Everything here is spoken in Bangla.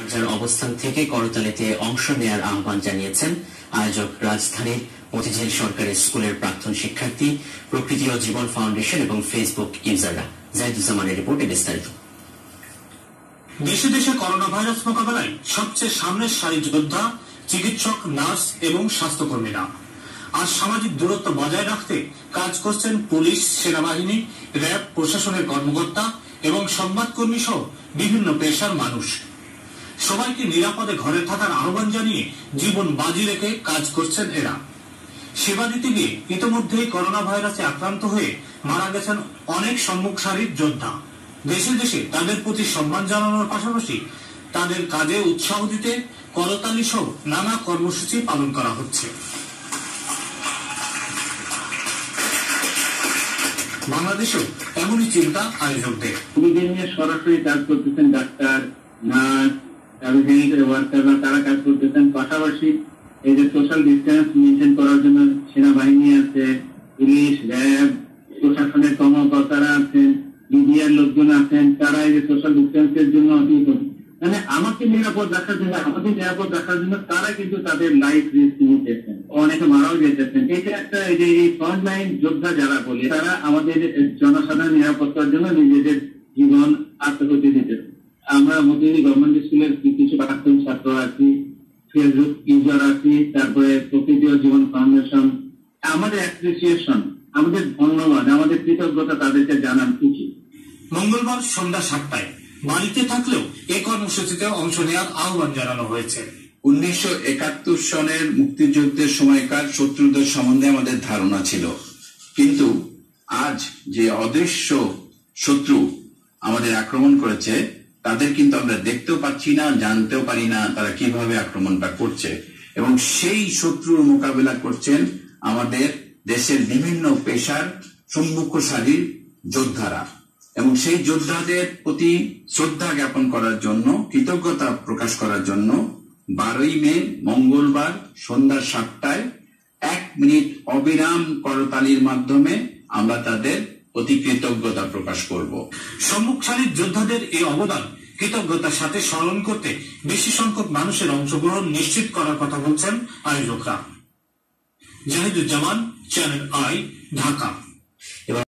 যার অবস্থান থেকে করতালিতে অংশ নেয়ার আহ্বান জানিয়েছেন আয়োজক রাজধানীর মতিঝিল সরকারি স্কুলের প্রাক্তন শিক্ষার্থী, প্রকৃতি ও জীবন ফাউন্ডেশন এবং ফেসবুক ইউজাররা। জাহিদুজ্জামানের রিপোর্টে বিস্তারিত। দেশে দেশে করোনা ভাইরাস মোকাবেলায় সবচেয়ে সামনের সারির যোদ্ধা চিকিৎসক, নার্স এবং স্বাস্থ্যকর্মীরা। আর সামাজিক দূরত্ব বজায় রাখতে কাজ করছেন পুলিশ, সেনাবাহিনী, র্যাব, প্রশাসনের কর্মকর্তা এবং সংবাদকর্মী সহ বিভিন্ন পেশার মানুষ। সবাইকে নিরাপদে ঘরে থাকার আহ্বান জানিয়ে জীবন বাজি রেখে কাজ করছেন এরা। সেবা দিতে গিয়ে ইতিমধ্যেই করোনা ভাইরাসে আক্রান্ত হয়ে মারা গেছেন অনেক সম্মুখ সারির যোদ্ধা। দেশে দেশে তাদের প্রতি সম্মান জানানোর পাশাপাশি তাদের কাজে উৎসাহ দিতে করতালি সহ নানা কর্মসূচি পালন করা হচ্ছে। বাংলাদেশেও এমনই চিন্তা আয়োজকদের। রোগীদের নিয়ে সরাসরি কাজ করতেছেন ডাক্তার, নার্স, ওয়ার্কাররা, তারা কাজ করতেছেন। পাশাপাশি এই যে সোশ্যাল ডিস্টেন্স মেনটেন করার জন্য সেনাবাহিনী আছে, পুলিশ, র্যাব, প্রশাসনের কর্মকর্তারা আছেন, মিডিয়ার লোকজন আছেন। তারা এই যে সোশ্যাল ডিস্টেন্সের জন্য মানে আমাকে নিরাপদ রাখার জন্য, আমাদের নিরাপদ রাখার জন্য তারা কিন্তু তাদের লাইফ রিস্ক নিতেছেন, অনেকে মারাও যেতেছেন। এটা একটা এই যে ফ্রন্ট লাইন যোদ্ধা যারা বলি, তারা আমাদের জনসাধারণ নিরাপত্তার জন্য নিজেদের জীবন আত্মহতি দিতেছেন। আমরা মতিঝিল গভর্নমেন্ট স্কুলের কিছু প্রাক্তন ছাত্র আছি, ফেসবুক ইউজার আছি, তারপরে প্রকৃতি ও জীবন ফাউন্ডেশন। আমাদের অ্যাপ্রিসিয়েশন, আমাদের ধন্যবাদ, আমাদের কৃতজ্ঞতা তাদেরকে জানান উচিত। মঙ্গলবার সন্ধ্যা 7টায় বাড়িতে থাকলেও এই কর্মসূচিতে অংশ নেওয়ার আহ্বান জানানো হয়েছে। 1971 সনের মুক্তিযুদ্ধের সময়কার শত্রুদের সম্বন্ধে আমাদের ধারণা ছিল, কিন্তু আজ যে অদৃশ্য শত্রু আমাদের আক্রমণ করেছে তাদের কিন্তু আমরা দেখতেও পাচ্ছি না, জানতেও পারি না তারা কিভাবে আক্রমণটা করছে। এবং সেই শত্রুর মোকাবেলা করছেন আমাদের দেশের বিভিন্ন পেশার সম্মুখ সারির যোদ্ধারা। এবং সেই যোদ্ধাদের প্রতি শ্রদ্ধা জ্ঞাপন করার জন্য, কৃতজ্ঞতা প্রকাশ করার জন্য 12ই মে মঙ্গলবার সন্ধ্যা 7টায় 1 মিনিট অবিরাম করতালির মাধ্যমে আমরা তাদের প্রতি কৃতজ্ঞতা প্রকাশ করব। সম্মুখ সারির যোদ্ধাদের এই অবদান কৃতজ্ঞতার সাথে স্মরণ করতে বেশি সংখ্যক মানুষের অংশগ্রহণ নিশ্চিত করার কথা বলছেন আয়োজকরা। Jahiduzzaman, channel I, Dhaka.